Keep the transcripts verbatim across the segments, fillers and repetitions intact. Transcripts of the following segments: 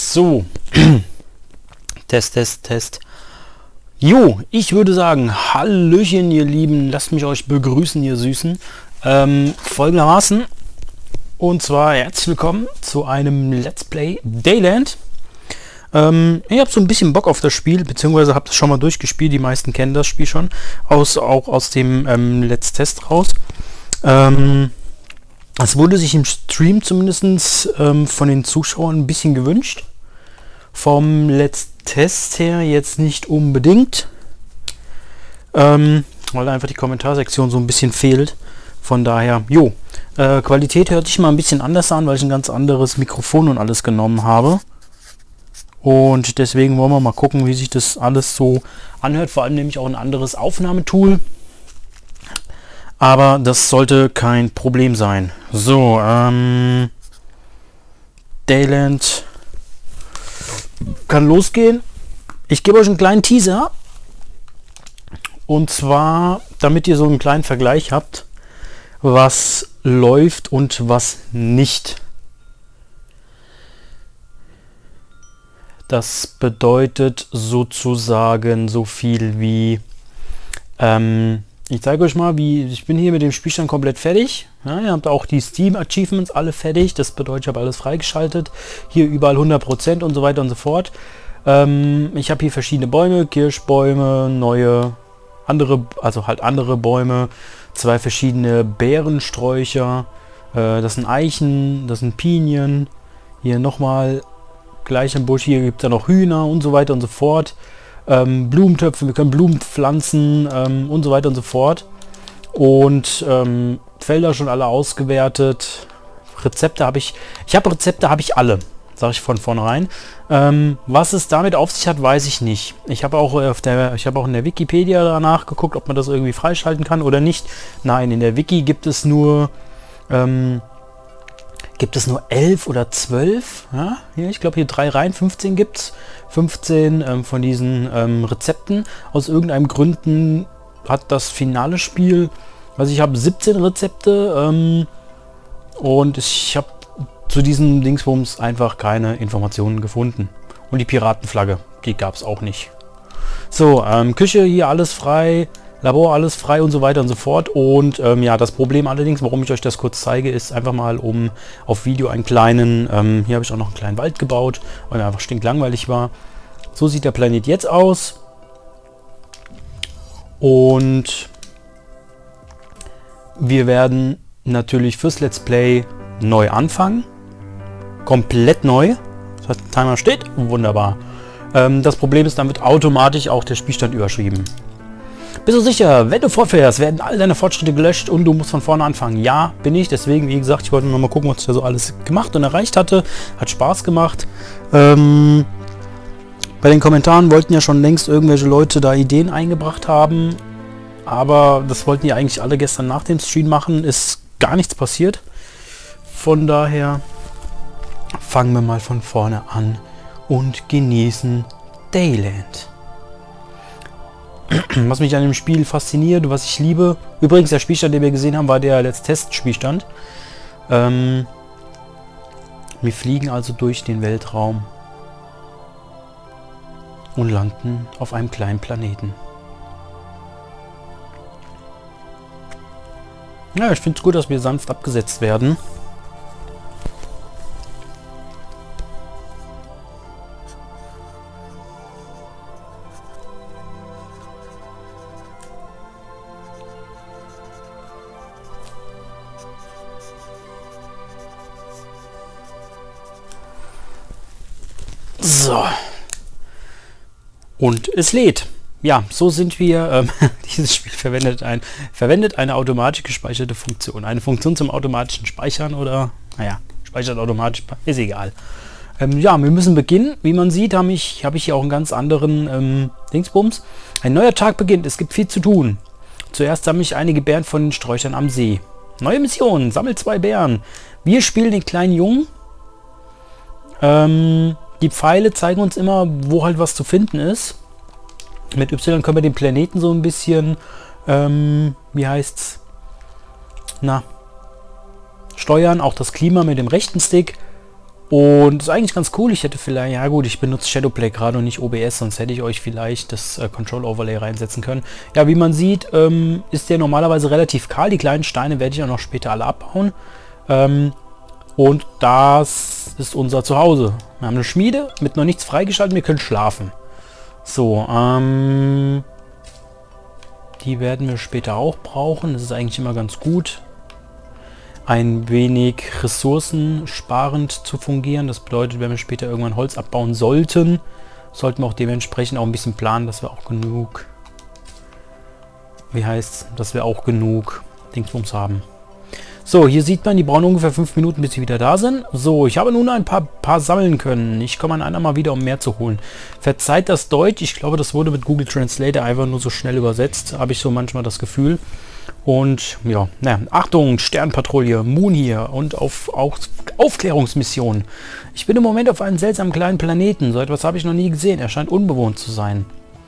So. Test, Test, Test. Jo, ich würde sagen, Hallöchen, ihr Lieben. Lasst mich euch begrüßen, ihr Süßen. Ähm, folgendermaßen. Und zwar herzlich willkommen zu einem Let's Play Dayland. Ähm, ich habe so ein bisschen Bock auf das Spiel, beziehungsweise habe das schon mal durchgespielt. Die meisten kennen das Spiel schon. Aus, auch aus dem ähm, Let's Test raus. Ähm... Es wurde sich im Stream zumindest ähm, von den Zuschauern ein bisschen gewünscht. Vom Let's Test her jetzt nicht unbedingt. Ähm, weil einfach die Kommentarsektion so ein bisschen fehlt. Von daher, jo. Äh, Qualität hört sich mal ein bisschen anders an, weil ich ein ganz anderes Mikrofon und alles genommen habe. Und deswegen wollen wir mal gucken, wie sich das alles so anhört. Vor allem nämlich auch ein anderes Aufnahmetool. Aber das sollte kein Problem sein. So, ähm... Dayland kann losgehen. Ich gebe euch einen kleinen Teaser. Und zwar, damit ihr so einen kleinen Vergleich habt, was läuft und was nicht. Das bedeutet sozusagen so viel wie... Ähm, Ich zeige euch mal, wie ich bin hier mit dem Spielstand komplett fertig. Ja, ihr habt auch die Steam Achievements alle fertig. Das bedeutet, ich habe alles freigeschaltet. Hier überall hundert Prozent und so weiter und so fort. Ähm, ich habe hier verschiedene Bäume, Kirschbäume, neue, andere, also halt andere Bäume. Zwei verschiedene Beerensträucher. Äh, das sind Eichen, das sind Pinien. Hier nochmal gleich im Busch. Hier gibt es ja noch Hühner und so weiter und so fort. Ähm, Blumentöpfe, wir können Blumen pflanzen ähm, und so weiter und so fort. Und ähm, Felder schon alle ausgewertet. Rezepte habe ich, ich habe Rezepte, habe ich alle, sage ich von vornherein. Ähm, was es damit auf sich hat, weiß ich nicht. Ich habe auch auf der, ich habe auch in der Wikipedia danach geguckt, ob man das irgendwie freischalten kann oder nicht. Nein, in der Wiki gibt es nur ähm, gibt es nur elf oder zwölf. Ja, hier, ich glaube hier drei Reihen, fünfzehn gibt es. fünfzehn ähm, von diesen ähm, Rezepten. Aus irgendeinem Gründen hat das finale Spiel, also ich habe siebzehn Rezepte ähm, und ich habe zu diesen Dingsbums einfach keine Informationen gefunden. Und die Piratenflagge, die gab es auch nicht. So, ähm, Küche hier alles frei. Labor alles frei und so weiter und so fort. Und ähm, ja, das Problem allerdings, warum ich euch das kurz zeige, ist einfach mal, um auf Video einen kleinen, ähm, hier habe ich auch noch einen kleinen Wald gebaut, weil er einfach stinklangweilig war. So sieht der Planet jetzt aus. Und wir werden natürlich fürs Let's Play neu anfangen. Komplett neu. Das heißt, der Timer steht. Wunderbar. Ähm, das Problem ist, dann wird automatisch auch der Spielstand überschrieben. Bist du sicher, wenn du fortfährst, werden all deine Fortschritte gelöscht und du musst von vorne anfangen? Ja, bin ich. Deswegen, wie gesagt, ich wollte noch mal gucken, was ich da so alles gemacht und erreicht hatte. Hat Spaß gemacht. Ähm, bei den Kommentaren wollten ja schon längst irgendwelche Leute da Ideen eingebracht haben. Aber das wollten die eigentlich alle gestern nach dem Stream machen. Ist gar nichts passiert. Von daher fangen wir mal von vorne an und genießen Dayland. Was mich an dem Spiel fasziniert, was ich liebe. Übrigens, der Spielstand, den wir gesehen haben, war der Let's Test Spielstand. Ähm, wir fliegen also durch den Weltraum und landen auf einem kleinen Planeten. Ja, ich finde es gut, dass wir sanft abgesetzt werden. So. Und es lädt. Ja, so sind wir. Ähm, dieses Spiel verwendet, ein, verwendet eine automatisch gespeicherte Funktion. Eine Funktion zum automatischen Speichern oder, naja, speichert automatisch, ist egal. Ähm, ja, wir müssen beginnen. Wie man sieht, habe ich, hab ich hier auch einen ganz anderen ähm, Dingsbums. Ein neuer Tag beginnt. Es gibt viel zu tun. Zuerst sammle ich einige Bären von den Sträuchern am See. Neue Mission. Sammelt zwei Bären. Wir spielen den kleinen Jungen. Ähm... Die Pfeile zeigen uns immer, wo halt was zu finden ist. Mit Y können wir den Planeten so ein bisschen, ähm, wie heißt's? Na, steuern. Auch das Klima mit dem rechten Stick. Und das ist eigentlich ganz cool. Ich hätte vielleicht, ja gut, ich benutze Shadowplay gerade und nicht O B S, sonst hätte ich euch vielleicht das äh, Control Overlay reinsetzen können. Ja, wie man sieht, ähm, ist der normalerweise relativ kahl. Die kleinen Steine werde ich auch noch später alle abbauen. Ähm, und das ist unser Zuhause. Wir haben eine Schmiede mit noch nichts freigeschaltet. Wir können schlafen. So, ähm, die werden wir später auch brauchen. Das ist eigentlich immer ganz gut, ein wenig ressourcensparend zu fungieren. Das bedeutet, wenn wir später irgendwann Holz abbauen sollten, sollten wir auch dementsprechend auch ein bisschen planen, dass wir auch genug, wie heißt, dass wir auch genug Dingsbums haben. So, hier sieht man, die brauchen ungefähr fünf Minuten, bis sie wieder da sind. So, ich habe nun ein paar, paar sammeln können. Ich komme an einer mal wieder, um mehr zu holen. Verzeiht das Deutsch. Ich glaube, das wurde mit Google Translate einfach nur so schnell übersetzt. Habe ich so manchmal das Gefühl. Und ja, na, Achtung, Sternpatrouille, Moon hier und auf, auf Aufklärungsmission. Ich bin im Moment auf einem seltsamen kleinen Planeten. So etwas habe ich noch nie gesehen. Er scheint unbewohnt zu sein.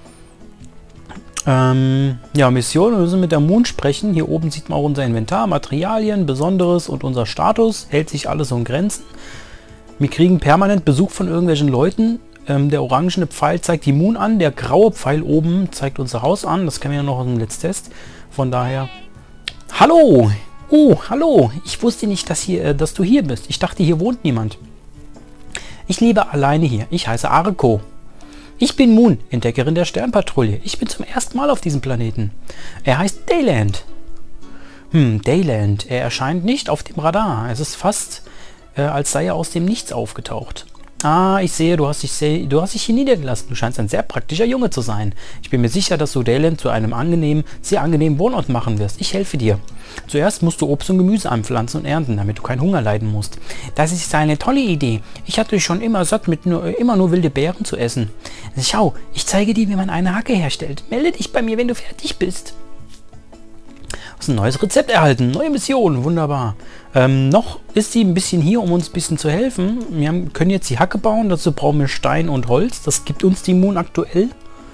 Ähm, ja, Mission, wir müssen mit der Moon sprechen. Hier oben sieht man auch unser Inventar, Materialien, Besonderes und unser Status. Hält sich alles in Grenzen. Wir kriegen permanent Besuch von irgendwelchen Leuten. Ähm, der orangene Pfeil zeigt die Moon an. Der graue Pfeil oben zeigt unser Haus an. Das kennen wir ja noch aus dem Let's Test. Von daher... Hallo! Oh, hallo! Ich wusste nicht, dass, hier, äh, dass du hier bist. Ich dachte, hier wohnt niemand. Ich lebe alleine hier. Ich heiße Arko. Ich bin Moon, Entdeckerin der Sternpatrouille. Ich bin zum ersten Mal auf diesem Planeten. Er heißt Dayland. Hm, Dayland. Er erscheint nicht auf dem Radar. Es ist fast, äh, als sei er aus dem Nichts aufgetaucht. Ah, ich sehe, du hast, dich sehr, du hast dich hier niedergelassen. Du scheinst ein sehr praktischer Junge zu sein. Ich bin mir sicher, dass du Dayland zu einem angenehmen, sehr angenehmen Wohnort machen wirst. Ich helfe dir. Zuerst musst du Obst und Gemüse anpflanzen und ernten, damit du keinen Hunger leiden musst. Das ist eine tolle Idee. Ich hatte schon immer satt, mit nur, immer nur wilde Beeren zu essen. Schau, ich zeige dir, wie man eine Hacke herstellt. Melde dich bei mir, wenn du fertig bist. Du hast ein neues Rezept erhalten. Neue Mission. Wunderbar. Ähm, noch ist sie ein bisschen hier, um uns ein bisschen zu helfen. Wir haben, können jetzt die Hacke bauen. Dazu brauchen wir Stein und Holz. Das gibt uns die Moon aktuell.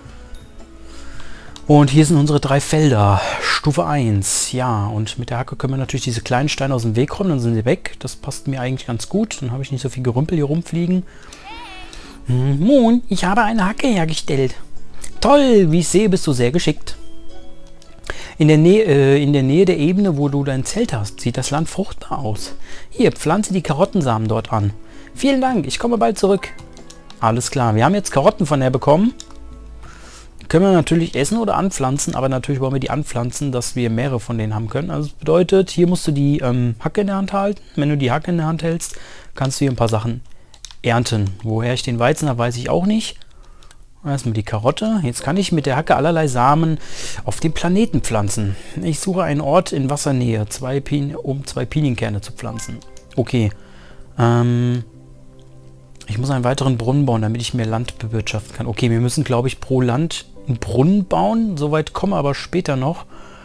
Und hier sind unsere drei Felder. Stufe eins. Ja, und mit der Hacke können wir natürlich diese kleinen Steine aus dem Weg räumen. Dann sind sie weg. Das passt mir eigentlich ganz gut. Dann habe ich nicht so viel Gerümpel hier rumfliegen. Hm, Moon, ich habe eine Hacke hergestellt. Toll, wie ich sehe, bist du sehr geschickt. In der, Nähe, äh, in der Nähe der Ebene, wo du dein Zelt hast, sieht das Land fruchtbar aus. Hier, pflanze die Karottensamen dort an. Vielen Dank, ich komme bald zurück. Alles klar, wir haben jetzt Karotten von der bekommen. Können wir natürlich essen oder anpflanzen, aber natürlich wollen wir die anpflanzen, dass wir mehrere von denen haben können. Also das bedeutet, hier musst du die ähm, Hacke in der Hand halten. Wenn du die Hacke in der Hand hältst, kannst du hier ein paar Sachen ernten. Woher ich den Weizen habe, weiß ich auch nicht. Erstmal die Karotte. Jetzt kann ich mit der Hacke allerlei Samen auf dem Planeten pflanzen. Ich suche einen Ort in Wassernähe, zwei Pin um zwei Pinienkerne zu pflanzen. Okay. Ähm, ich muss einen weiteren Brunnen bauen, damit ich mehr Land bewirtschaften kann. Okay, wir müssen, glaube ich, pro Land einen Brunnen bauen. Soweit kommen wir aber später noch.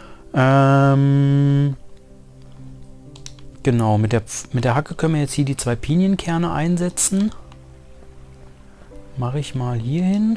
Ähm, genau, mit der, mit der Hacke können wir jetzt hier die zwei Pinienkerne einsetzen. Mache ich mal hier hin.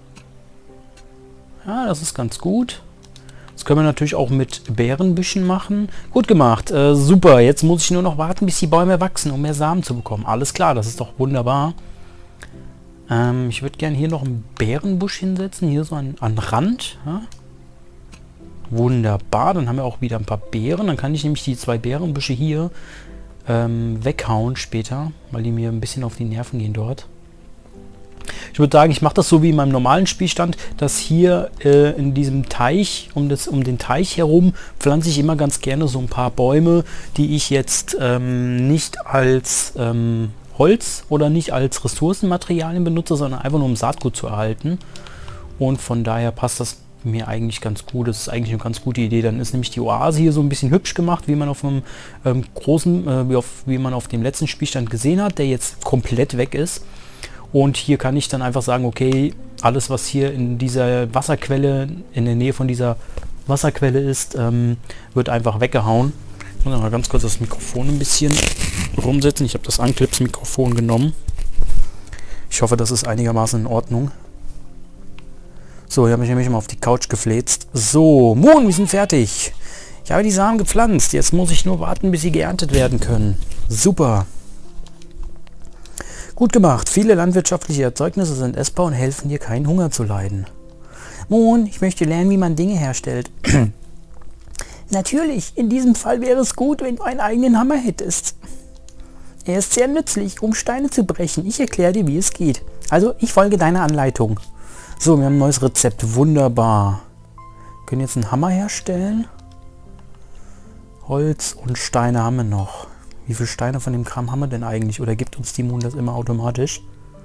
Ja, das ist ganz gut. Das können wir natürlich auch mit Beerenbüschen machen. Gut gemacht. Äh, super. Jetzt muss ich nur noch warten, bis die Bäume wachsen, um mehr Samen zu bekommen. Alles klar, das ist doch wunderbar. Ähm, ich würde gerne hier noch einen Beerenbusch hinsetzen. Hier so an, an Rand. Ja. Wunderbar. Dann haben wir auch wieder ein paar Beeren. Dann kann ich nämlich die zwei Beerenbüsche hier ähm, weghauen später, weil die mir ein bisschen auf die Nerven gehen dort. Ich würde sagen, ich mache das so wie in meinem normalen Spielstand, dass hier äh, in diesem Teich, um, das, um den Teich herum, pflanze ich immer ganz gerne so ein paar Bäume, die ich jetzt ähm, nicht als ähm, Holz oder nicht als Ressourcenmaterialien benutze, sondern einfach nur um Saatgut zu erhalten. Und von daher passt das mir eigentlich ganz gut. Das ist eigentlich eine ganz gute Idee. Dann ist nämlich die Oase hier so ein bisschen hübsch gemacht, wie man auf einem ähm, großen, äh, wie, auf, wie man auf dem letzten Spielstand gesehen hat, der jetzt komplett weg ist. Und hier kann ich dann einfach sagen, okay, alles was hier in dieser Wasserquelle, in der Nähe von dieser Wasserquelle ist, ähm, wird einfach weggehauen. Ich muss mal ganz kurz das Mikrofon ein bisschen rumsetzen. Ich habe das Anklips-Mikrofon genommen. Ich hoffe, das ist einigermaßen in Ordnung. So, ich habe mich nämlich mal auf die Couch gefläzt. So, Moon, wir sind fertig. Ich habe die Samen gepflanzt. Jetzt muss ich nur warten, bis sie geerntet werden können. Super. Gut gemacht. Viele landwirtschaftliche Erzeugnisse sind essbar und helfen dir, keinen Hunger zu leiden. Moon, ich möchte lernen, wie man Dinge herstellt. Natürlich, in diesem Fall wäre es gut, wenn du einen eigenen Hammer hättest. Er ist sehr nützlich, um Steine zu brechen. Ich erkläre dir, wie es geht. Also, ich folge deiner Anleitung. So, wir haben ein neues Rezept. Wunderbar. Wir können jetzt einen Hammer herstellen. Holz und Steine haben wir noch. Wie viele Steine von dem Kram haben wir denn eigentlich? Oder gibt uns die Moon das immer automatisch?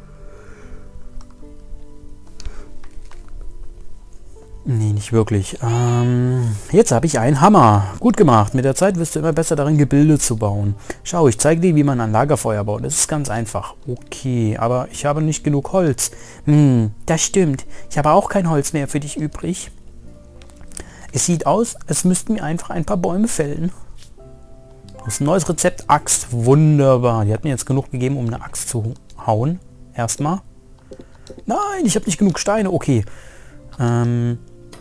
Nee, nicht wirklich. Ähm, jetzt habe ich einen Hammer. Gut gemacht. Mit der Zeit wirst du immer besser darin, Gebilde zu bauen. Schau, ich zeige dir, wie man ein Lagerfeuer baut. Das ist ganz einfach. Okay, aber ich habe nicht genug Holz. Hm, das stimmt. Ich habe auch kein Holz mehr für dich übrig. Es sieht aus, es müssten wir einfach ein paar Bäume fällen. Das ist ein neues Rezept. Axt. Wunderbar. Die hat mir jetzt genug gegeben, um eine Axt zu hauen. Erstmal. Nein, ich habe nicht genug Steine. Okay. Ähm,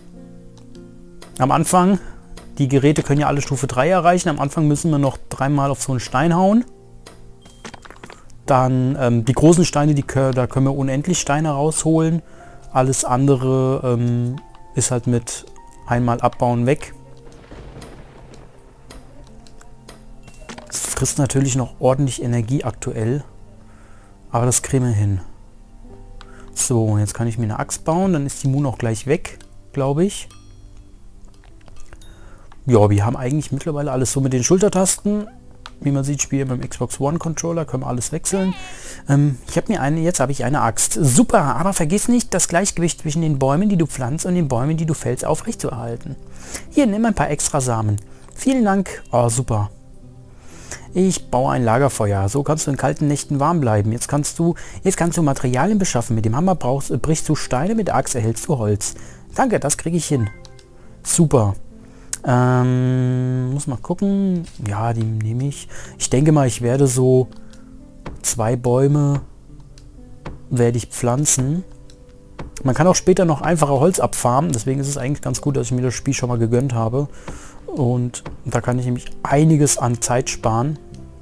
am Anfang, die Geräte können ja alle Stufe drei erreichen. Am Anfang müssen wir noch dreimal auf so einen Stein hauen. Dann ähm, die großen Steine, die, da können wir unendlich Steine rausholen. Alles andere ähm, ist halt mit einmal abbauen weg. Es frisst natürlich noch ordentlich Energie aktuell. Aber das kriegen wir hin. So, jetzt kann ich mir eine Axt bauen. Dann ist die Moon auch gleich weg, glaube ich. Ja, wir haben eigentlich mittlerweile alles so mit den Schultertasten. Wie man sieht, spiele ich beim Xbox One Controller, können wir alles wechseln. Ähm, ich habe mir eine, jetzt habe ich eine Axt. Super, aber vergiss nicht, das Gleichgewicht zwischen den Bäumen, die du pflanzt und den Bäumen, die du fällst, aufrechtzuerhalten. Hier, nimm ein paar extra Samen. Vielen Dank. Oh, super. Ich baue ein Lagerfeuer. So kannst du in kalten Nächten warm bleiben. Jetzt kannst du, jetzt kannst du Materialien beschaffen. Mit dem Hammer brauchst, äh, brichst du Steine, mit der Axt erhältst du Holz. Danke, das kriege ich hin. Super. Ähm, muss mal gucken. Ja, die nehme ich. Ich denke mal, ich werde so zwei Bäume werde ich pflanzen. Man kann auch später noch einfacher Holz abfarmen. Deswegen ist es eigentlich ganz gut, dass ich mir das Spiel schon mal gegönnt habe. Und da kann ich nämlich einiges an Zeit sparen.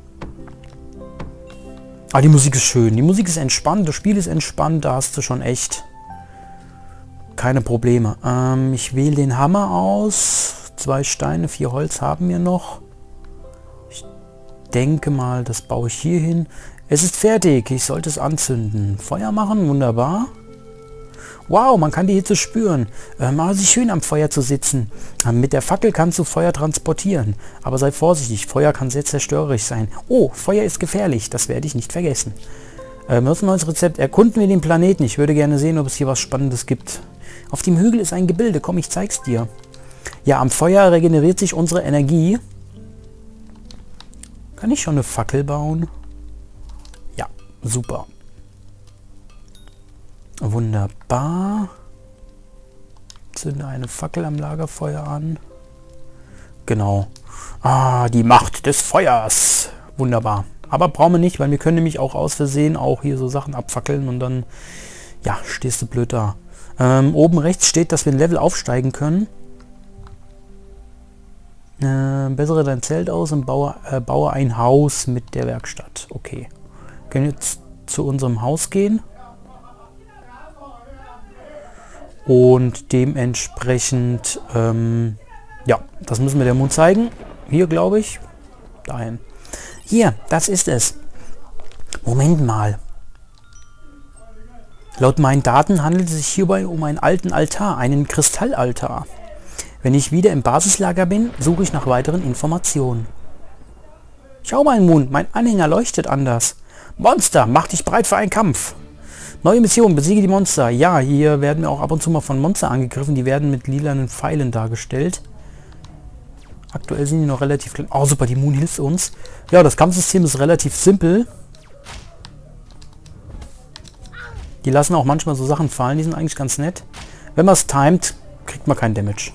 Ah, die Musik ist schön. Die Musik ist entspannt. Das Spiel ist entspannt. Da hast du schon echt keine Probleme. Ähm, ich wähle den Hammer aus. Zwei Steine, vier Holz haben wir noch. Ich denke mal, das baue ich hier hin. Es ist fertig. Ich sollte es anzünden. Feuer machen. Wunderbar. Wow, man kann die Hitze spüren. Äh, mal sich schön am Feuer zu sitzen. Äh, mit der Fackel kannst du Feuer transportieren. Aber sei vorsichtig, Feuer kann sehr zerstörerisch sein. Oh, Feuer ist gefährlich. Das werde ich nicht vergessen. Äh, wir müssen ein neues Rezept. Erkunden wir den Planeten. Ich würde gerne sehen, ob es hier was Spannendes gibt. Auf dem Hügel ist ein Gebilde. Komm, ich zeig's dir. Ja, am Feuer regeneriert sich unsere Energie. Kann ich schon eine Fackel bauen? Ja, super. Wunderbar. Zünde eine Fackel am Lagerfeuer an. Genau. Ah, die Macht des Feuers. Wunderbar. Aber brauchen wir nicht, weil wir können nämlich auch aus Versehen auch hier so Sachen abfackeln und dann, ja, stehst du blöd da. Ähm, oben rechts steht, dass wir ein Level aufsteigen können. Äh, bessere dein Zelt aus und baue, äh, baue ein Haus mit der Werkstatt. Okay. Wir können jetzt zu unserem Haus gehen. Und dementsprechend, ähm, ja, das müssen wir der Moon zeigen. Hier, glaube ich. Dahin. Hier, das ist es. Moment mal. Laut meinen Daten handelt es sich hierbei um einen alten Altar, einen Kristallaltar. Wenn ich wieder im Basislager bin, suche ich nach weiteren Informationen. Schau mal, Moon, mein Anhänger leuchtet anders. Monster, mach dich bereit für einen Kampf. Neue Mission, besiege die Monster. Ja, hier werden wir auch ab und zu mal von Monster angegriffen. Die werden mit lilanen Pfeilen dargestellt. Aktuell sind die noch relativ klein. Oh, super, die Moon hilft uns. Ja, das Kampfsystem ist relativ simpel. Die lassen auch manchmal so Sachen fallen. Die sind eigentlich ganz nett. Wenn man es timet, kriegt man kein Damage.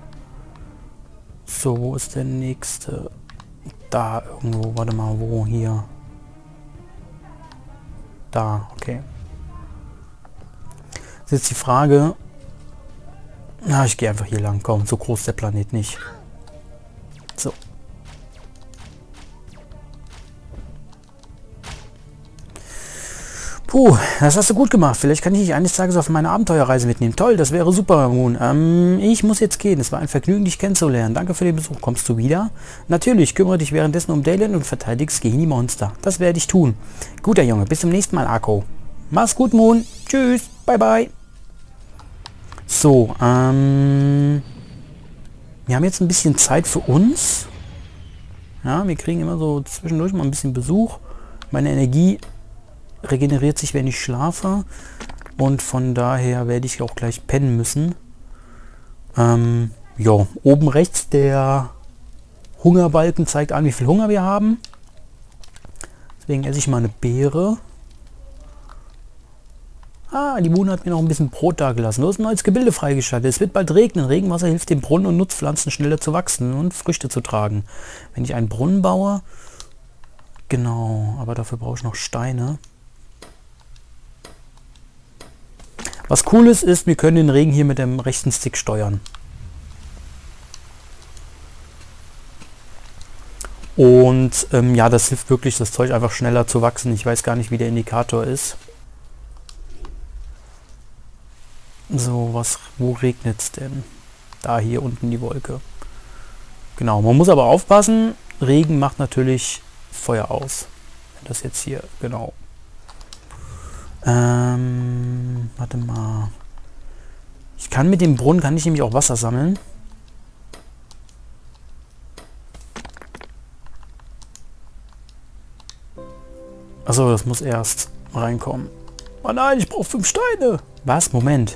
So, wo ist der nächste? Da irgendwo. Warte mal, wo? Hier. Da, okay. Jetzt die Frage. Na, ich gehe einfach hier lang. Komm, so groß ist der Planet nicht. So. Puh, das hast du gut gemacht. Vielleicht kann ich dich eines Tages auf meine Abenteuerreise mitnehmen. Toll, das wäre super, Moon. Ähm, ich muss jetzt gehen. Es war ein Vergnügen, dich kennenzulernen. Danke für den Besuch. Kommst du wieder? Natürlich, kümmere dich währenddessen um Dayland und verteidigst gegen die Monster. Das werde ich tun. Guter Junge, bis zum nächsten Mal, Akko. Mach's gut, Moon. Tschüss, bye bye. So, ähm... wir haben jetzt ein bisschen Zeit für uns. Ja, wir kriegen immer so zwischendurch mal ein bisschen Besuch. Meine Energie regeneriert sich, wenn ich schlafe. Und von daher werde ich auch gleich pennen müssen. Ähm, ja, oben rechts der Hungerbalken zeigt an, wie viel Hunger wir haben. Deswegen esse ich mal eine Beere. Ah, die Moon hat mir noch ein bisschen Brot da gelassen. Du hast ein neues Gebilde freigeschaltet. Es wird bald regnen. Regenwasser hilft dem Brunnen und Nutzpflanzen schneller zu wachsen und Früchte zu tragen. Wenn ich einen Brunnen baue... Genau, aber dafür brauche ich noch Steine. Was cool ist, ist, wir können den Regen hier mit dem rechten Stick steuern. Und ähm, ja, das hilft wirklich, das Zeug einfach schneller zu wachsen. Ich weiß gar nicht, wie der Indikator ist. So, was, wo regnet es denn? Da, hier unten die Wolke. Genau, man muss aber aufpassen, Regen macht natürlich Feuer aus. Das jetzt hier, genau. Ähm, warte mal. Ich kann mit dem Brunnen, kann ich nämlich auch Wasser sammeln. Achso, das muss erst reinkommen. Oh nein, ich brauche fünf Steine. Was? Moment.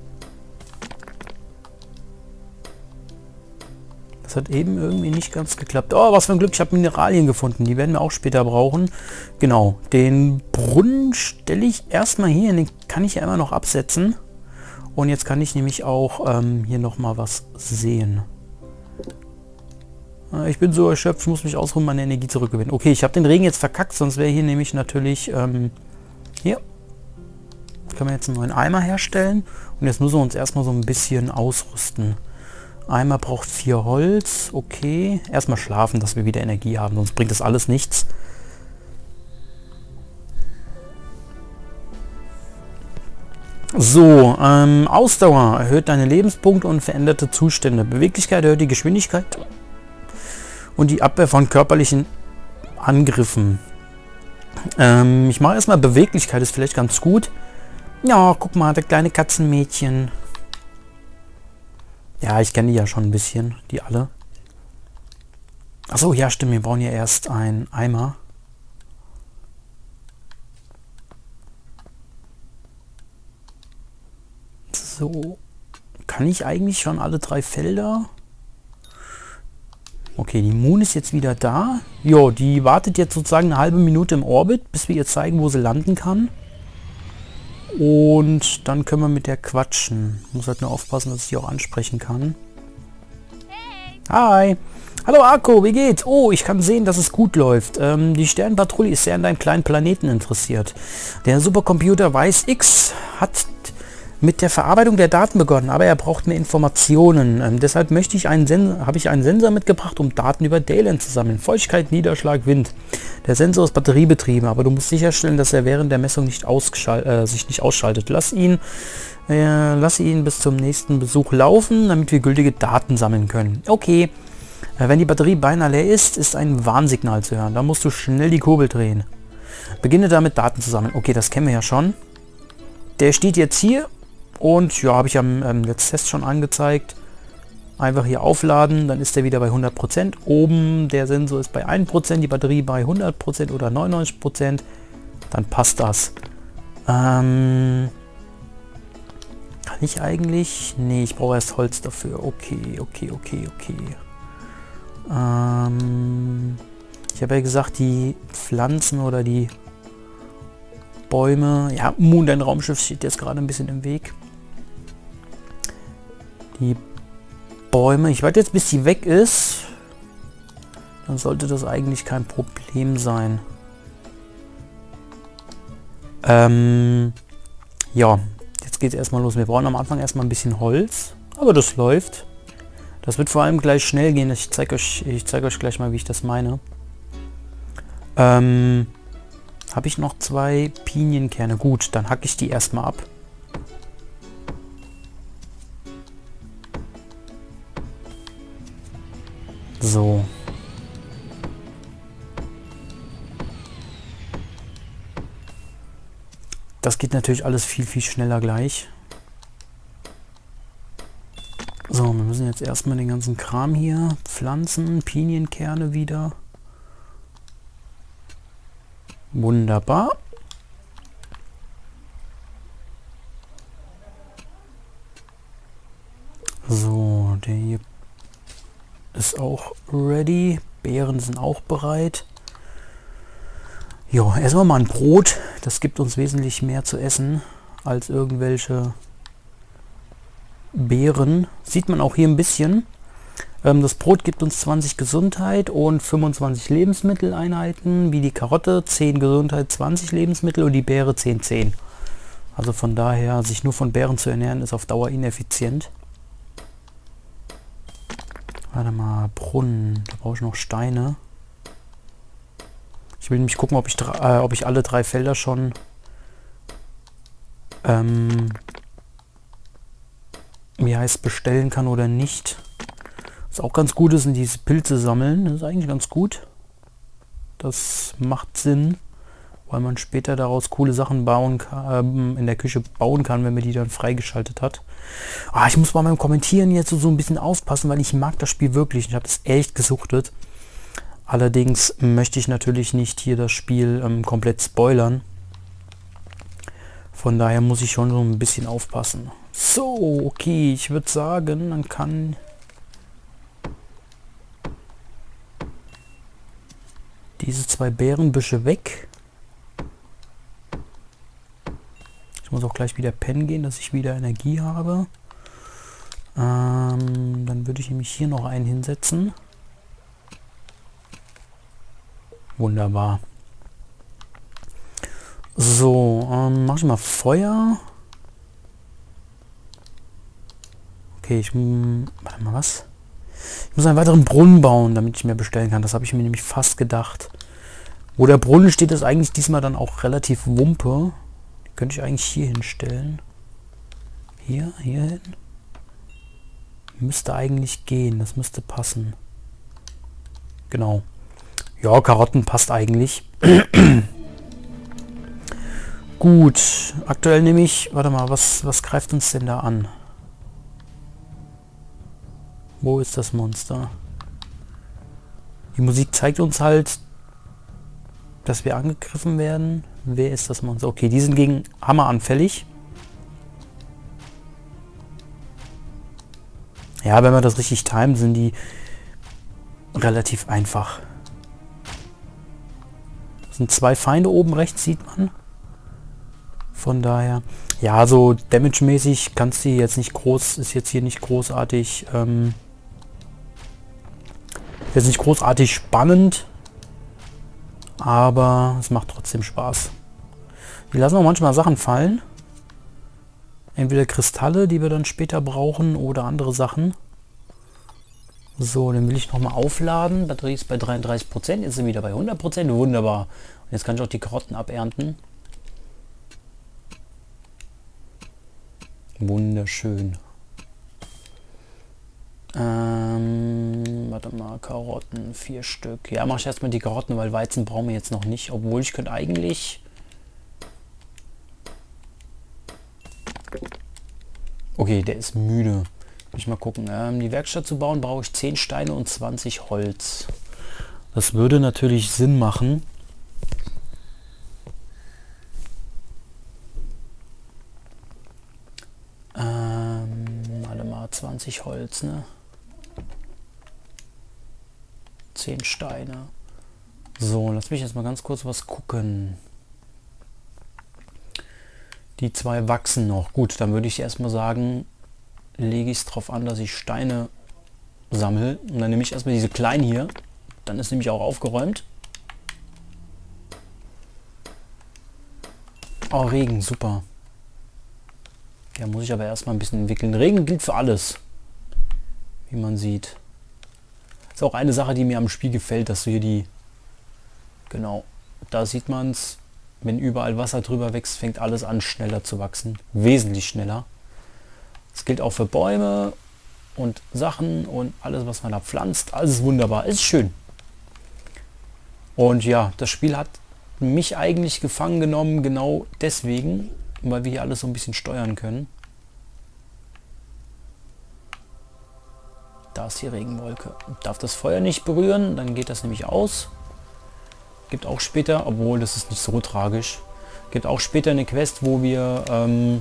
Das hat eben irgendwie nicht ganz geklappt. Oh, was für ein Glück, ich habe Mineralien gefunden. Die werden wir auch später brauchen. Genau, den Brunnen stelle ich erstmal hier. Den kann ich ja immer noch absetzen. Und jetzt kann ich nämlich auch ähm, hier nochmal was sehen. Ich bin so erschöpft, muss mich ausruhen, meine Energie zurückgewinnen. Okay, ich habe den Regen jetzt verkackt, sonst wäre hier nämlich natürlich... Ähm, hier können wir jetzt einen neuen Eimer herstellen. Und jetzt müssen wir uns erstmal so ein bisschen ausrüsten. Eimer braucht vier Holz. Okay. Erstmal schlafen, dass wir wieder Energie haben, sonst bringt das alles nichts. So, ähm, Ausdauer erhöht deine Lebenspunkte und veränderte Zustände. Beweglichkeit erhöht die Geschwindigkeit und die Abwehr von körperlichen Angriffen. Ähm, ich mache erstmal Beweglichkeit, ist vielleicht ganz gut. Ja, guck mal, der kleine Katzenmädchen. Ja, ich kenne die ja schon ein bisschen, die alle. Achso, ja stimmt, wir brauchen ja erst einen Eimer. So, kann ich eigentlich schon alle drei Felder? Okay, die Moon ist jetzt wieder da. Jo, die wartet jetzt sozusagen eine halbe Minute im Orbit, bis wir ihr zeigen, wo sie landen kann. Und dann können wir mit der quatschen. Muss halt nur aufpassen, dass ich die auch ansprechen kann. Hi. Hallo Akko, wie geht's? Oh, ich kann sehen, dass es gut läuft. Ähm, die Sternenpatrouille ist sehr an deinem kleinen Planeten interessiert. Der Supercomputer Weiß X hat mit der Verarbeitung der Daten begonnen, aber er braucht mehr Informationen. Ähm, deshalb möchte ich einen Sen- habe ich einen Sensor mitgebracht, um Daten über Dayland zu sammeln. Feuchtigkeit, Niederschlag, Wind. Der Sensor ist batteriebetrieben, aber du musst sicherstellen, dass er während der Messung nicht äh, sich nicht ausschaltet. Lass ihn, äh, lass ihn bis zum nächsten Besuch laufen, damit wir gültige Daten sammeln können. Okay. Äh, wenn die Batterie beinahe leer ist, ist ein Warnsignal zu hören. Da musst du schnell die Kurbel drehen. Beginne damit, Daten zu sammeln. Okay, das kennen wir ja schon. Der steht jetzt hier. Und ja, habe ich am ähm, letzten Test schon angezeigt. Einfach hier aufladen, dann ist er wieder bei hundert Prozent. Oben der Sensor ist bei ein Prozent, die Batterie bei hundert Prozent oder neunundneunzig Prozent. Dann passt das. Ähm, kann ich eigentlich? Nee, ich brauche erst Holz dafür. Okay, okay, okay, okay. Ähm, ich habe ja gesagt, die Pflanzen oder die Bäume... Ja, Moon, dein Raumschiff steht jetzt gerade ein bisschen im Weg. Die Bäume, ich warte jetzt, bis sie weg ist. Dann sollte das eigentlich kein Problem sein. Ähm, ja, jetzt geht es erstmal los. Wir brauchen am Anfang erstmal ein bisschen Holz, aber das läuft. Das wird vor allem gleich schnell gehen. Ich zeige euch, ich zeige euch gleich mal, wie ich das meine. Ähm, Habe ich noch zwei Pinienkerne? Gut, dann hacke ich die erstmal ab. So. Das geht natürlich alles viel, viel schneller gleich. So, wir müssen jetzt erstmal den ganzen Kram hier pflanzen. Pinienkerne wieder. Wunderbar. So, der hier ist auch ready. Beeren sind auch bereit. Jo, essen wir mal ein Brot. Das gibt uns wesentlich mehr zu essen als irgendwelche Beeren. Sieht man auch hier ein bisschen. Ähm, das Brot gibt uns zwanzig Gesundheit und fünfundzwanzig Lebensmitteleinheiten, wie die Karotte, zehn Gesundheit, zwanzig Lebensmittel und die Beere zehn, zehn. Also von daher, sich nur von Beeren zu ernähren, ist auf Dauer ineffizient. Warte mal, Brunnen, da brauche ich noch Steine. Ich will nämlich gucken, ob ich, äh, ob ich alle drei Felder schon ähm, wie heißt bestellen kann oder nicht. Was auch ganz gut ist, sind diese Pilze sammeln. Das ist eigentlich ganz gut. Das macht Sinn, weil man später daraus coole Sachen bauen kann, äh, in der Küche bauen kann, wenn man die dann freigeschaltet hat. Ah, ich muss bei meinem Kommentieren jetzt so, so ein bisschen aufpassen, weil ich mag das Spiel wirklich. Ich habe das echt gesuchtet. Allerdings möchte ich natürlich nicht hier das Spiel ähm, komplett spoilern. Von daher muss ich schon so ein bisschen aufpassen. So, okay, ich würde sagen, man kann diese zwei Beerenbüsche weg. Ich muss auch gleich wieder pennen gehen, dass ich wieder Energie habe. Ähm, dann würde ich nämlich hier noch einen hinsetzen. Wunderbar. So, ähm, mache ich mal Feuer. Okay, ich... Warte mal, was? Ich muss einen weiteren Brunnen bauen, damit ich mehr bestellen kann. Das habe ich mir nämlich fast gedacht. Wo der Brunnen steht, ist eigentlich diesmal dann auch relativ Wumpe. Die könnte ich eigentlich hier hinstellen. Hier, hier hin. Müsste eigentlich gehen. Das müsste passen. Genau. Ja, Karotten passt eigentlich. Gut. Aktuell nehme ich... Warte mal, was, was greift uns denn da an? Wo ist das Monster? Die Musik zeigt uns halt, dass wir angegriffen werden. Wer ist das Monster? Okay, die sind gegen Hammer anfällig. Ja, wenn wir das richtig timen, sind die relativ einfach. Das sind zwei Feinde oben rechts, sieht man. Von daher, ja, so damage-mäßig kannst du jetzt nicht groß, ist jetzt hier nicht großartig, ähm, jetzt nicht großartig spannend, aber es macht trotzdem Spaß. Wir lassen auch manchmal Sachen fallen. Entweder Kristalle, die wir dann später brauchen, oder andere Sachen. So, dann will ich nochmal aufladen. Batterie ist bei dreiunddreißig Prozent, jetzt sind wir wieder bei hundert Prozent. Wunderbar. Und jetzt kann ich auch die Karotten abernten. Wunderschön. Ähm, warte mal, Karotten, vier Stück. Ja, mache ich erstmal die Karotten, weil Weizen brauchen wir jetzt noch nicht. Obwohl ich könnte eigentlich... Okay, der ist müde. Muss ich mal gucken. Ähm, die Werkstatt zu bauen, brauche ich zehn Steine und zwanzig Holz. Das würde natürlich Sinn machen. Ähm, warte mal, zwanzig Holz, ne? zehn Steine. So, lass mich jetzt mal ganz kurz was gucken. Die zwei wachsen noch. Gut, dann würde ich erstmal sagen, lege ich es darauf an, dass ich Steine sammle. Und dann nehme ich erstmal diese kleinen hier. Dann ist nämlich auch aufgeräumt. Oh, Regen, super. Ja, muss ich aber erstmal ein bisschen entwickeln. Regen gilt für alles. Wie man sieht. Ist auch eine Sache, die mir am Spiel gefällt, dass du hier die... Genau, da sieht man es. wenn überall Wasser drüber wächst, fängt alles an schneller zu wachsen. Wesentlich schneller. Das gilt auch für Bäume und Sachen und alles, was man da pflanzt. Alles wunderbar. Ist schön. Und ja, das Spiel hat mich eigentlich gefangen genommen, genau deswegen, weil wir hier alles so ein bisschen steuern können. Da ist die Regenwolke. Darf das Feuer nicht berühren, dann geht das nämlich aus. Gibt auch später, obwohl das ist nicht so tragisch, gibt auch später eine Quest, wo wir ähm,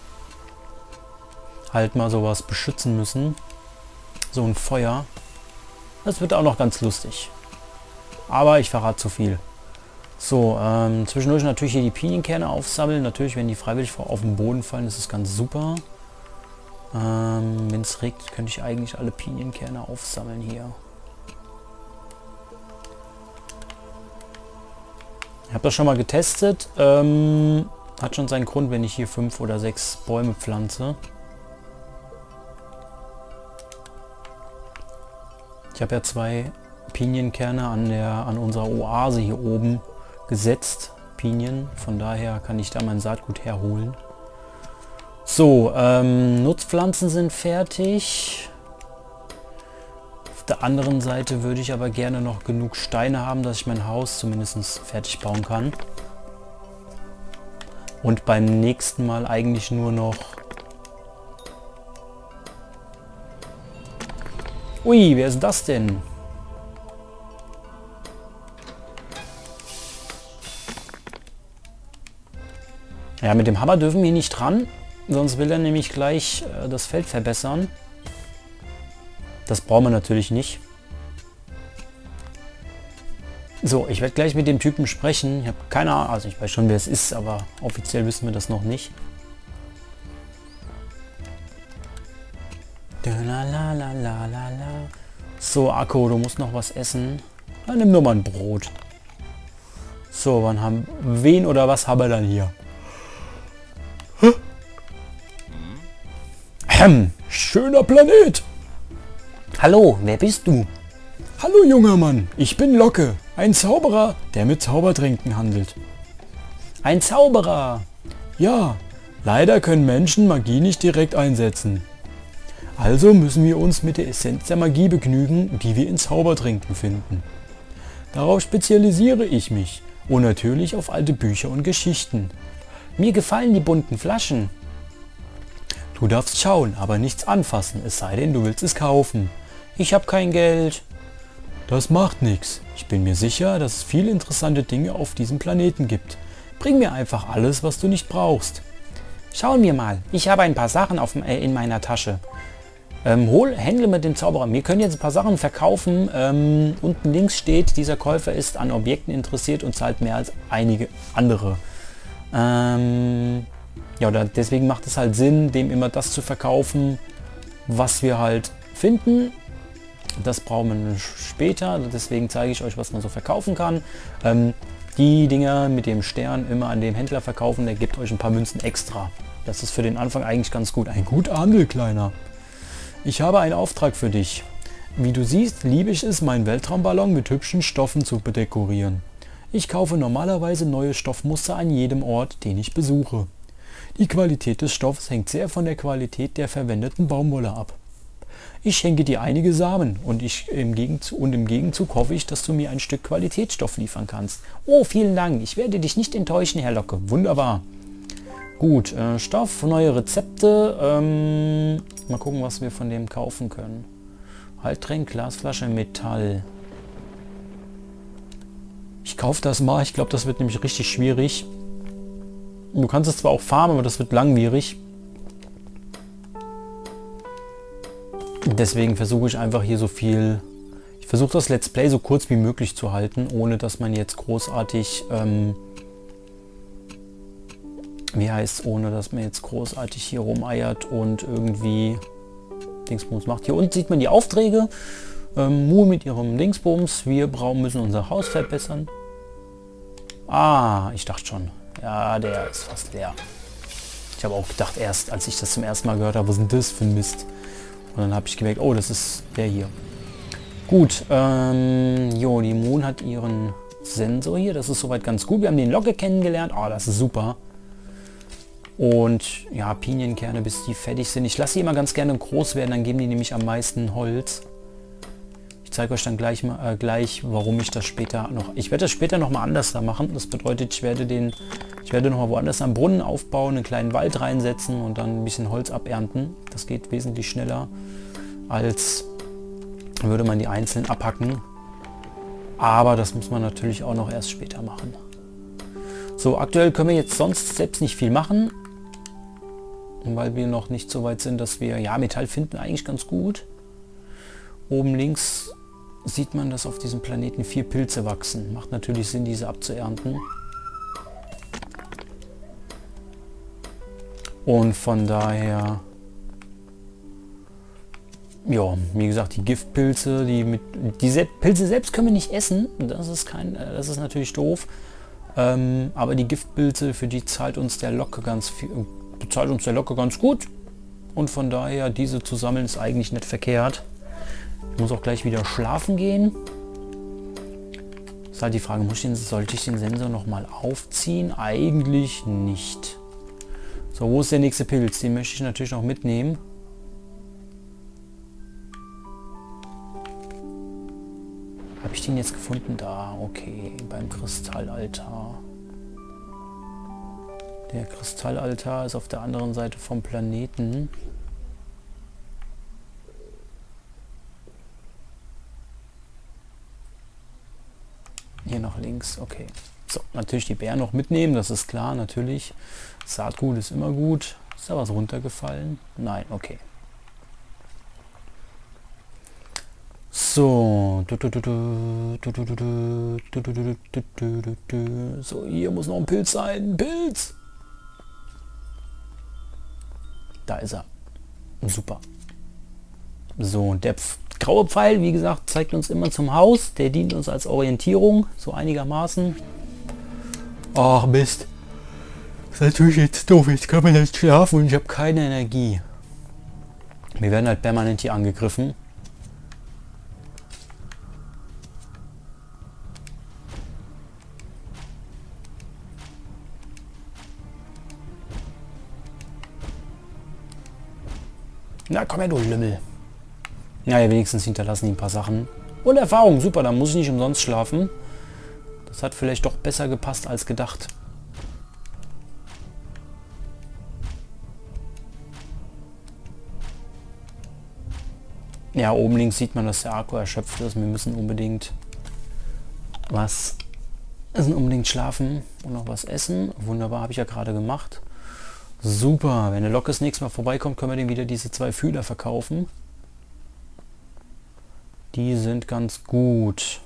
halt mal sowas beschützen müssen. So ein Feuer. Das wird auch noch ganz lustig. Aber ich verrate zu viel. So, ähm, zwischendurch natürlich hier die Pinienkerne aufsammeln. Natürlich, wenn die freiwillig auf den Boden fallen, ist es ganz super. Ähm, wenn es regnet, könnte ich eigentlich alle Pinienkerne aufsammeln hier. Ich habe das schon mal getestet. Ähm, hat schon seinen Grund, wenn ich hier fünf oder sechs Bäume pflanze. Ich habe ja zwei Pinienkerne an, der, an unserer Oase hier oben gesetzt. Pinien. Von daher kann ich da mein Saatgut herholen. So, ähm, Nutzpflanzen sind fertig. Auf der anderen Seite würde ich aber gerne noch genug Steine haben, dass ich mein Haus zumindest fertig bauen kann. Und beim nächsten Mal eigentlich nur noch... Ui, wer ist das denn? Ja, mit dem Hammer dürfen wir nicht dran. Sonst will er nämlich gleich äh, das Feld verbessern. Das brauchen wir natürlich nicht. So, ich werde gleich mit dem Typen sprechen. Ich habe keine Ahnung, also ich weiß schon, wer es ist, aber offiziell wissen wir das noch nicht. So, Akko, du musst noch was essen. Dann nimm nur mal ein Brot. So, wann haben wen oder was haben wir dann hier? Ähm, schöner Planet. Hallo, wer bist du? Hallo junger Mann, ich bin Locke, ein Zauberer, der mit Zaubertränken handelt. Ein Zauberer? Ja, leider können Menschen Magie nicht direkt einsetzen. Also müssen wir uns mit der Essenz der Magie begnügen, die wir in Zaubertränken finden. Darauf spezialisiere ich mich und natürlich auf alte Bücher und Geschichten. Mir gefallen die bunten Flaschen. Du darfst schauen, aber nichts anfassen, es sei denn, du willst es kaufen. Ich habe kein Geld. Das macht nichts. Ich bin mir sicher, dass es viele interessante Dinge auf diesem Planeten gibt. Bring mir einfach alles, was du nicht brauchst. Schauen wir mal. Ich habe ein paar Sachen auf, äh, in meiner Tasche. Ähm, hol, händle mit dem Zauberer. Wir können jetzt ein paar Sachen verkaufen. Ähm, unten links steht, dieser Käufer ist an Objekten interessiert und zahlt mehr als einige andere. Ähm... Ja, oder deswegen macht es halt Sinn, dem immer das zu verkaufen, was wir halt finden. Das brauchen wir später, deswegen zeige ich euch, was man so verkaufen kann. Ähm, die Dinger mit dem Stern immer an dem Händler verkaufen, der gibt euch ein paar Münzen extra. Das ist für den Anfang eigentlich ganz gut. Ein guter Handel, Kleiner. Ich habe einen Auftrag für dich. Wie du siehst, liebe ich es, meinen Weltraumballon mit hübschen Stoffen zu bedekorieren. Ich kaufe normalerweise neue Stoffmuster an jedem Ort, den ich besuche. Die Qualität des Stoffs hängt sehr von der Qualität der verwendeten Baumwolle ab. Ich schenke dir einige Samen und, ich im Gegenzug, und im Gegenzug hoffe ich, dass du mir ein Stück Qualitätsstoff liefern kannst. Oh, vielen Dank. Ich werde dich nicht enttäuschen, Herr Locke. Wunderbar. Gut, äh, Stoff, neue Rezepte. Ähm, mal gucken, was wir von dem kaufen können. Halttränk, Glasflasche, Metall. Ich kaufe das mal. Ich glaube, das wird nämlich richtig schwierig. Du kannst es zwar auch farmen, aber das wird langwierig. Deswegen versuche ich einfach hier so viel... Ich versuche das Let's Play so kurz wie möglich zu halten, ohne dass man jetzt großartig... Ähm, wie heißt es, ohne dass man jetzt großartig hier rumeiert und irgendwie Dingsbums macht. Hier unten sieht man die Aufträge. Ähm, Mu mit ihrem Dingsbums. Wir brauchen, müssen unser Haus verbessern. Ah, ich dachte schon. Ja, der ist fast leer. Ich habe auch gedacht erst, als ich das zum ersten Mal gehört habe, was ist denn das für ein Mist? Und dann habe ich gemerkt, oh, das ist der hier. Gut, ähm, jo, die Moon hat ihren Sensor hier. Das ist soweit ganz gut. Wir haben den Logge kennengelernt. Oh, das ist super. Und ja, Pinienkerne, bis die fertig sind. Ich lasse die immer ganz gerne groß werden, dann geben die nämlich am meisten Holz. Ich zeige euch dann gleich mal äh, gleich, warum ich das später noch... Ich werde das später noch mal anders da machen. Das bedeutet, ich werde den... Ich werde noch mal woanders am Brunnen aufbauen, einen kleinen Wald reinsetzen und dann ein bisschen Holz abernten. Das geht wesentlich schneller, als würde man die einzeln abhacken. Aber das muss man natürlich auch noch erst später machen. So, aktuell können wir jetzt sonst selbst nicht viel machen. Weil wir noch nicht so weit sind, dass wir... Ja, Metall finden eigentlich ganz gut. Oben links sieht man, dass auf diesem Planeten vier Pilze wachsen. Macht natürlich Sinn, diese abzuernten. Und von daher... Ja, wie gesagt, die Giftpilze, die mit... Die Se Pilze selbst können wir nicht essen. Das ist kein... Das ist natürlich doof. Ähm, aber die Giftpilze, für die zahlt uns der Locke ganz viel... Bezahlt uns der Locke ganz gut. Und von daher, diese zu sammeln, ist eigentlich nicht verkehrt. Ich muss auch gleich wieder schlafen gehen. Ist halt die Frage, muss ich den, sollte ich den Sensor noch mal aufziehen? Eigentlich nicht. So, wo ist der nächste Pilz? Den möchte ich natürlich noch mitnehmen. Habe ich den jetzt gefunden? Da, okay, beim Kristallaltar. Der Kristallaltar ist auf der anderen Seite vom Planeten. Hier nach links, okay. So, natürlich die Bären noch mitnehmen, das ist klar, natürlich. Saatgut ist immer gut. Ist da was runtergefallen? Nein, okay. So. So, hier muss noch ein Pilz sein. Ein Pilz! Da ist er. Super. So, und der Pf graue Pfeil, wie gesagt, zeigt uns immer zum Haus. Der dient uns als Orientierung, so einigermaßen. Ach Mist. Das ist natürlich jetzt doof. Jetzt kann man nicht schlafen und ich habe keine Energie. Wir werden halt permanent hier angegriffen. Na komm her, du Lümmel. Naja, wenigstens hinterlassen die ein paar Sachen. Und Erfahrung, super, dann muss ich nicht umsonst schlafen. Das hat vielleicht doch besser gepasst als gedacht. Ja, oben links sieht man, dass der Akku erschöpft ist. Wir müssen unbedingt was müssen unbedingt schlafen und noch was essen. Wunderbar, habe ich ja gerade gemacht. Super, wenn der Lok das nächste Mal vorbeikommt, können wir dem wieder diese zwei Fühler verkaufen. Die sind ganz gut.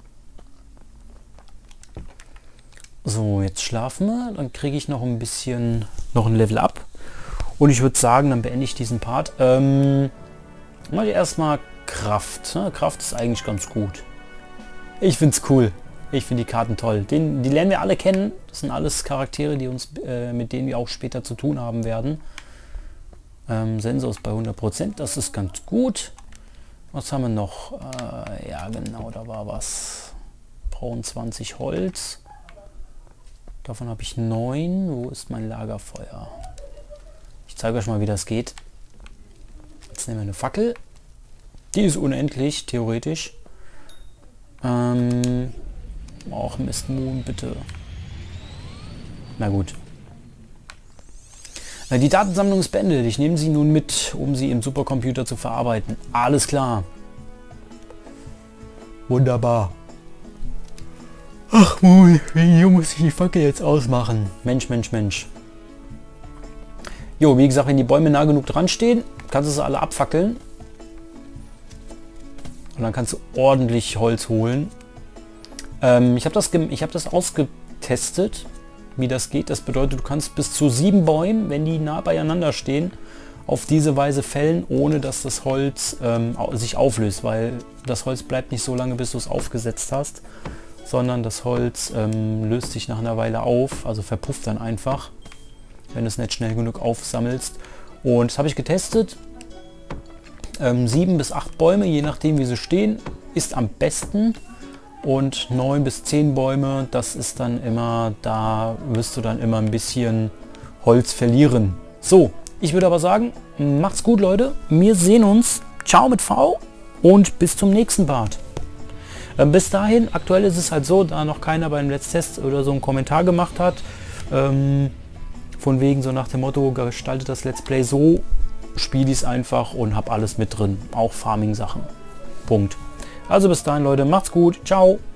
So, jetzt schlafen wir. Dann kriege ich noch ein bisschen, noch ein Level up. Und ich würde sagen, dann beende ich diesen Part. Ähm, mal erstmal Kraft. Ne? Kraft ist eigentlich ganz gut. Ich finde es cool. Ich finde die Karten toll. Den, die lernen wir alle kennen. Das sind alles Charaktere, die uns, äh, mit denen wir auch später zu tun haben werden. Ähm, Sensor ist bei hundert Prozent. Das ist ganz gut. Was haben wir noch? Äh, ja, genau, da war was. Brauchen zwanzig Holz. Davon habe ich neun. Wo ist mein Lagerfeuer? Ich zeige euch mal, wie das geht. Jetzt nehmen wir eine Fackel. Die ist unendlich, theoretisch. Ähm, auch Mistmoon, bitte. Na gut. Die Datensammlung ist beendet. Ich nehme sie nun mit, um sie im Supercomputer zu verarbeiten. Alles klar. Wunderbar. Ach Moon, hier muss ich die Fackel jetzt ausmachen. Mensch, Mensch, Mensch. Jo, wie gesagt, wenn die Bäume nah genug dran stehen, kannst du sie alle abfackeln. Und dann kannst du ordentlich Holz holen. Ähm, ich habe das, ich hab das ausgetestet, wie das geht. Das bedeutet, du kannst bis zu sieben Bäume, wenn die nah beieinander stehen, auf diese Weise fällen, ohne dass das Holz ähm, sich auflöst, weil das Holz bleibt nicht so lange, bis du es aufgesetzt hast, sondern das Holz ähm, löst sich nach einer Weile auf, also verpufft dann einfach, wenn du es nicht schnell genug aufsammelst. Und das habe ich getestet. Ähm, sieben bis acht Bäume, je nachdem wie sie stehen, ist am besten. und neun bis zehn Bäume, das ist dann immer, da wirst du dann immer ein bisschen Holz verlieren. So, ich würde aber sagen, macht's gut, Leute. Wir sehen uns. Ciao mit V und bis zum nächsten Part. Ähm, bis dahin, aktuell ist es halt so, da noch keiner beim Let's Test oder so einen Kommentar gemacht hat, ähm, von wegen so nach dem Motto, gestaltet das Let's Play so, spiele ich es einfach und habe alles mit drin, auch Farming-Sachen. Punkt. Also bis dahin, Leute, macht's gut. Ciao.